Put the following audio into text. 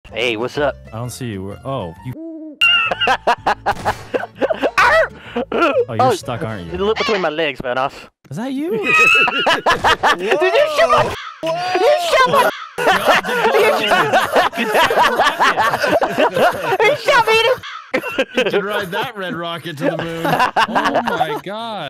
Hey, what's up? I don't see you. Oh, you. Oh, you're stuck, aren't you? Look between my legs, Vanoss. Is that you? Did you shut my? You shut my? You shut me. You can ride that red rocket to the moon. Oh my god.